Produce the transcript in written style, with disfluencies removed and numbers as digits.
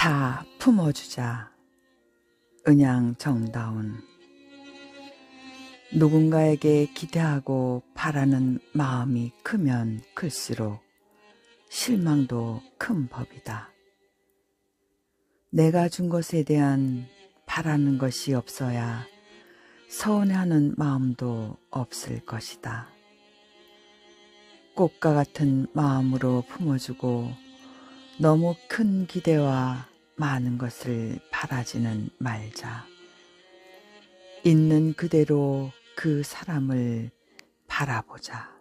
다 품어주자. 은양 정다운. 누군가에게 기대하고 바라는 마음이 크면 클수록 실망도 큰 법이다. 내가 준 것에 대한 바라는 것이 없어야 서운해하는 마음도 없을 것이다. 꽃과 같은 마음으로 품어주고 너무 큰 기대와 많은 것을 바라지는 말자. 있는 그대로 그 사람을 바라보자.